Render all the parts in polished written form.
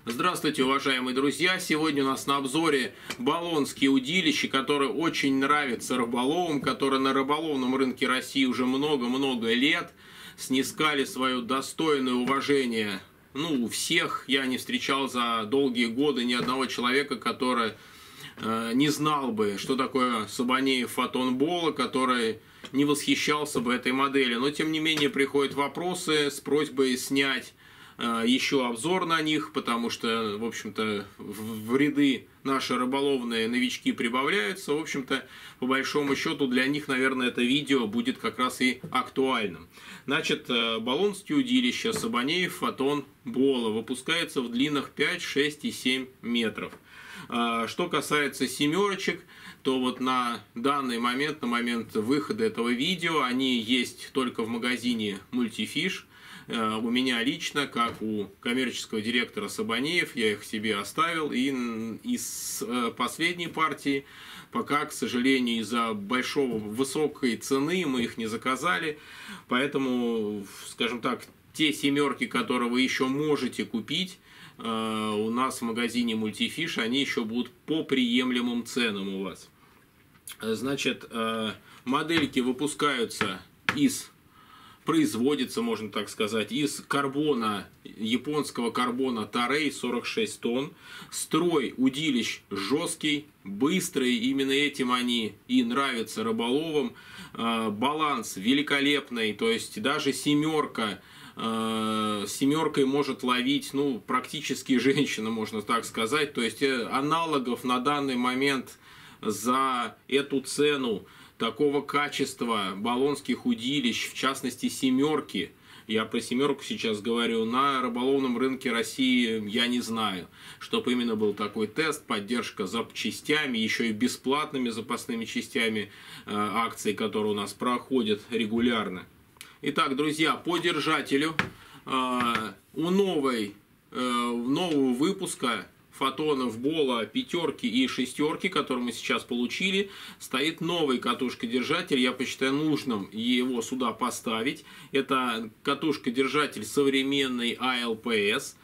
Здравствуйте, уважаемые друзья! Сегодня у нас на обзоре болонские удилища, которые очень нравятся рыболовам, которые на рыболовном рынке России уже много-много лет снискали свое достойное уважение. У всех я не встречал за долгие годы ни одного человека, который не знал бы, что такое Сабанеев Фотон Бола, который не восхищался бы этой моделью. Но, тем не менее, приходят вопросы с просьбой снять еще обзор на них, потому что, в общем-то, в ряды наши рыболовные новички прибавляются. В общем-то, по большому счету, для них, наверное, это видео будет как раз и актуальным. Значит, болонские удилища Сабанеев Фотон Бола выпускается в длинах 5, 6 и 7 метров. Что касается семерочек, то вот на данный момент, на момент выхода этого видео, они есть только в магазине Multifish. У меня лично, как у коммерческого директора Сабанеев, я их себе оставил. И из последней партии пока, к сожалению, из-за высокой цены мы их не заказали. Поэтому, скажем так, те семерки, которые вы еще можете купить у нас в магазине Multifish, они еще будут по приемлемым ценам у вас. Значит, модельки выпускаются производится, можно так сказать, из карбона, японского карбона Тарей 46 тонн. Строй удилищ жесткий, быстрый, именно этим они и нравятся рыболовам. Баланс великолепный, то есть даже семеркой может ловить, практически женщина, можно так сказать. То есть аналогов на данный момент за эту цену такого качества болонских удилищ, в частности семерки, я про семерку сейчас говорю, на рыболовном рынке России я не знаю, чтобы именно был такой тест, поддержка запчастями, еще и бесплатными запасными частями акции, которые у нас проходят регулярно. Итак, друзья, по держателю у нового выпуска фотонов Бола пятерки и шестерки, которые мы сейчас получили, стоит новый катушка-держатель. Я посчитаю нужным его сюда поставить. Это катушка-держатель современный ALPS.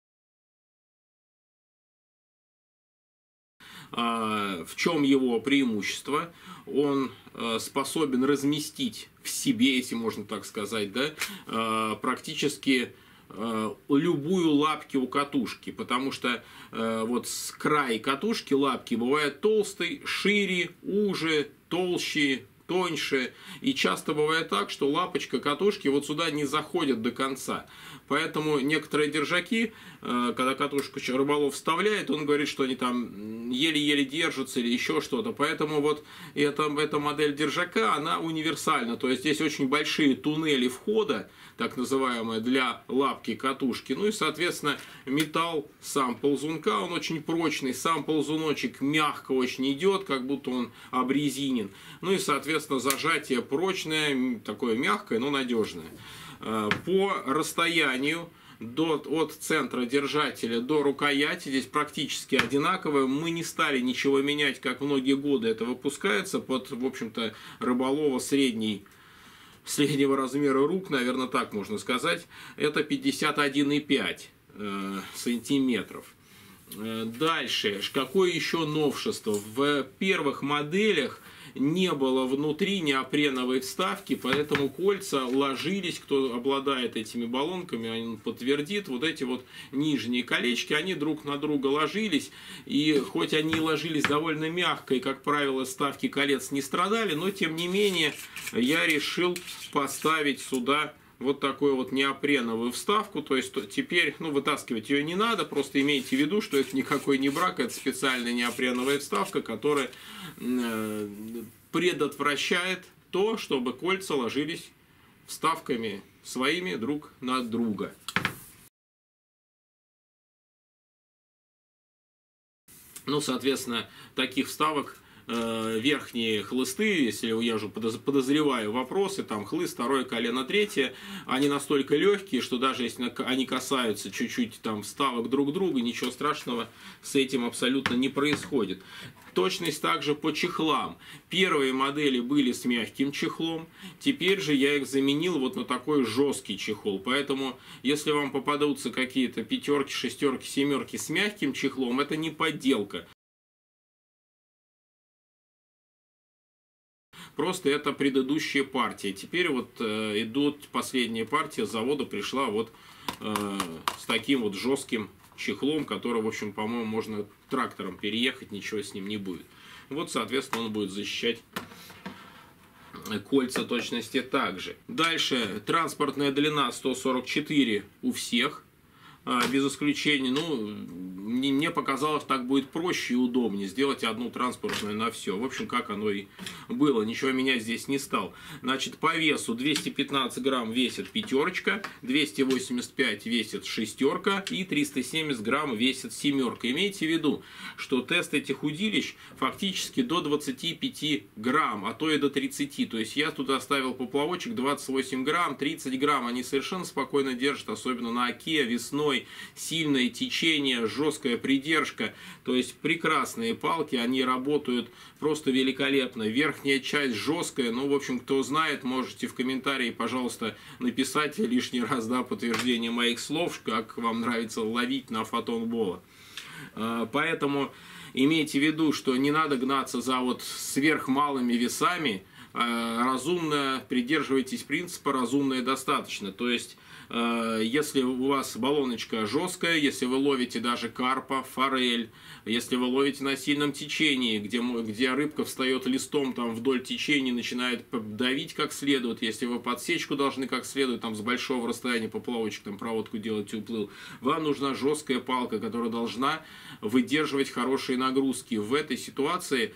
В чем его преимущество? Он способен разместить в себе, если можно так сказать, практически любую лапки у катушки, потому что вот с края катушки лапки бывает толстый, шире, уже, толще, тоньше, и часто бывает так, что лапочка катушки вот сюда не заходит до конца. Поэтому некоторые держаки, когда катушку рыболов вставляет, он говорит, что они там еле-еле держатся или еще что-то. Поэтому вот эта модель держака, она универсальна. То есть здесь очень большие туннели входа, так называемые, для лапки катушки. Ну и, соответственно, металл сам ползунка, он очень прочный. Сам ползуночек мягко очень идет, как будто он обрезинен. Ну и, соответственно, зажатие прочное, такое мягкое, но надежное. По расстоянию от центра держателя до рукояти здесь практически одинаковое. Мы не стали ничего менять, как многие годы это выпускается под, в общем-то, рыболова среднего размера рук, наверное, так можно сказать. Это 51,5 сантиметров. Дальше, какое еще новшество? В первых моделях не было внутри неопреновой вставки, поэтому кольца ложились, кто обладает этими баллонками, он подтвердит, вот эти вот нижние колечки, они друг на друга ложились, и хоть они ложились довольно мягко, и, как правило, вставки колец не страдали, но, тем не менее, я решил поставить сюда вот такую вот неопреновую вставку, то есть теперь, вытаскивать ее не надо, просто имейте в виду, что это никакой не брак, это специальная неопреновая вставка, которая предотвращает то, чтобы кольца ложились вставками своими друг на друга. Соответственно, таких вставок верхние хлысты, если я уже подозреваю вопросы, там хлыст, второе колено, третье, они настолько легкие, что даже если они касаются чуть-чуть там вставок друг друга, ничего страшного с этим абсолютно не происходит. Точность также по чехлам. Первые модели были с мягким чехлом, теперь же я их заменил вот на такой жесткий чехол. Поэтому, если вам попадутся какие-то пятерки, шестерки, семерки с мягким чехлом, это не подделка. Просто это предыдущая партия. Теперь вот идут последняя партия с завода, пришла вот с таким вот жестким чехлом, который, в общем, по-моему, можно трактором переехать, ничего с ним не будет. Вот, соответственно, он будет защищать кольца точности также. Дальше транспортная длина 144 у всех, без исключения. Ну, мне показалось, так будет проще и удобнее сделать одну транспортную на все. В общем, как оно и было. Ничего менять здесь не стал. Значит, по весу 215 грамм весит пятерочка, 285 весит шестерка и 370 грамм весит семерка. Имейте в виду, что тест этих удилищ фактически до 25 грамм, а то и до 30. То есть я тут оставил поплавочек 28 грамм, 30 грамм. Они совершенно спокойно держат, особенно на оке, весной. Сильное течение, жесткая придержка, то есть прекрасные палки, они работают просто великолепно. Верхняя часть жесткая, ну, в общем, кто знает, можете в комментарии, пожалуйста, написать лишний раз, да, подтверждение моих слов, как вам нравится ловить на фотонбола. Поэтому имейте в виду, что не надо гнаться за вот сверхмалыми весами, разумно придерживайтесь принципа «разумное достаточно», то есть если у вас баллоночка жесткая, если вы ловите даже карпа, форель, если вы ловите на сильном течении, где рыбка встает листом там вдоль течения, начинает давить как следует, если вы подсечку должны как следует, там с большого расстояния поплавочек, там проводку делать и уплыл, вам нужна жесткая палка, которая должна выдерживать хорошие нагрузки. В этой ситуации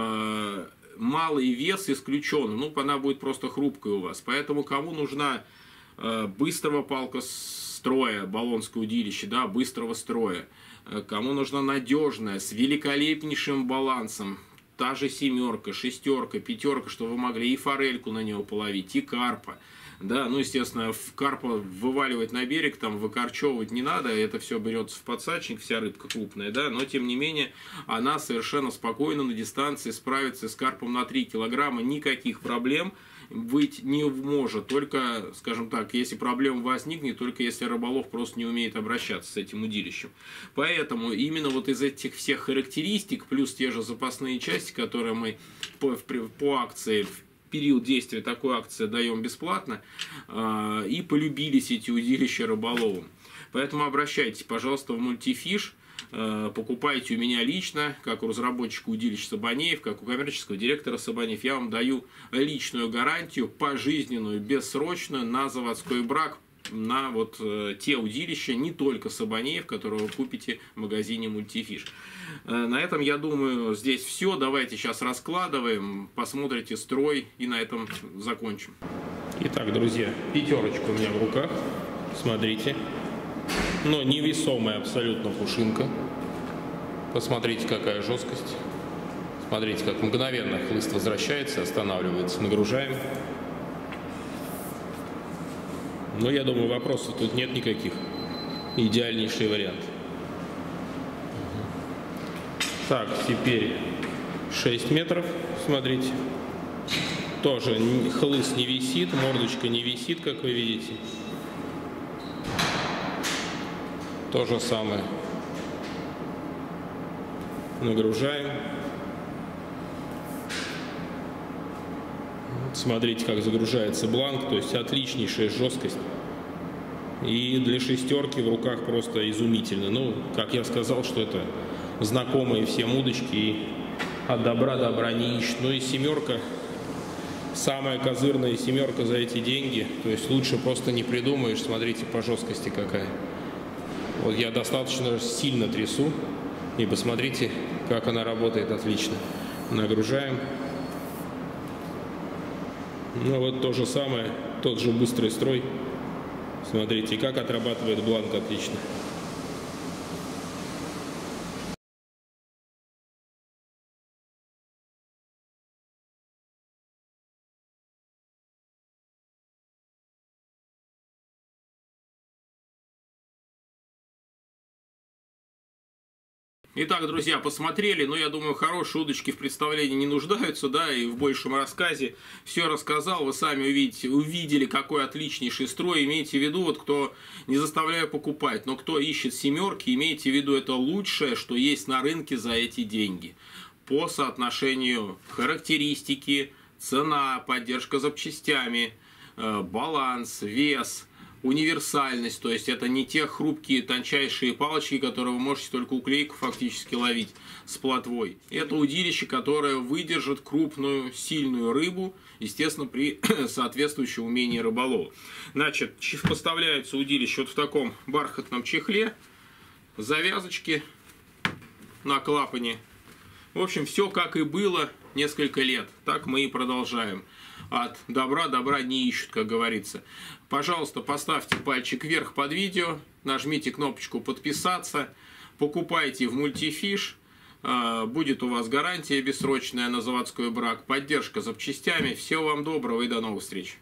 малый вес исключен, ну, она будет просто хрупкой у вас. Поэтому кому нужна быстрого палка строя, баллонское удилище, да, быстрого строя, кому нужна надежная, с великолепнейшим балансом, та же семерка, шестерка, пятерка, что вы могли и форельку на него половить, и карпа. Да, ну, естественно, карпа вываливать на берег, там, выкорчевывать не надо, это все берется в подсачник, вся рыбка крупная, да, но, тем не менее, она совершенно спокойно на дистанции справится с карпом на 3 килограмма, никаких проблем быть не может, только, скажем так, если проблема возникнет, только если рыболов просто не умеет обращаться с этим удилищем. Поэтому именно вот из этих всех характеристик, плюс те же запасные части, которые мы по акции, в период действия такой акции даем бесплатно, и полюбились эти удилища рыболовам. Поэтому обращайтесь, пожалуйста, в Мультифиш, покупайте у меня лично, как у разработчика удилищ Сабанеев, как у коммерческого директора Сабанеев. Я вам даю личную гарантию, пожизненную, бессрочную, на заводской брак, на вот те удилища, не только Сабанеев, которые вы купите в магазине Мультифиш. На этом, я думаю, здесь все. Давайте сейчас раскладываем, посмотрите строй и на этом закончим. Итак, друзья, пятерочка у меня в руках. Смотрите. Но невесомая абсолютно пушинка. Посмотрите, какая жесткость. Смотрите, как мгновенно хлыст возвращается, останавливается. Нагружаем. Но я думаю, вопросов тут нет никаких. Идеальнейший вариант. Так, теперь 6 метров. Смотрите. Тоже хлыст не висит, мордочка не висит, как вы видите. То же самое. Нагружаем. Смотрите, как загружается бланк, то есть отличнейшая жесткость. И для шестерки в руках просто изумительно. Ну, как я сказал, что это знакомые всем удочки, и от добра добра не ищут. Ну и семерка, самая козырная семерка за эти деньги. То есть лучше просто не придумаешь. Смотрите, по жесткости какая. Вот я достаточно сильно трясу, и посмотрите, как она работает отлично. Нагружаем. Ну вот то же самое, тот же быстрый строй. Смотрите, как отрабатывает бланк отлично. Итак, друзья, посмотрели, но я думаю, хорошие удочки в представлении не нуждаются, да, и в большем рассказе все рассказал, вы сами увидели, какой отличнейший строй, имейте в виду, вот кто, не заставляю покупать, но кто ищет семерки, имейте в виду, это лучшее, что есть на рынке за эти деньги. По соотношению характеристики, цена, поддержка запчастями, баланс, вес, универсальность, то есть это не те хрупкие тончайшие палочки, которые вы можете только уклейку фактически ловить с плотвой. Это удилище, которое выдержит крупную, сильную рыбу, естественно, при соответствующем умении рыболова. Значит, поставляется удилище вот в таком бархатном чехле, завязочки на клапане. В общем, все как и было несколько лет, так мы и продолжаем. От добра не ищут, как говорится. Пожалуйста, поставьте пальчик вверх под видео, нажмите кнопочку подписаться, покупайте в Multifish, будет у вас гарантия бессрочная на заводской брак, поддержка запчастями. Всего вам доброго и до новых встреч.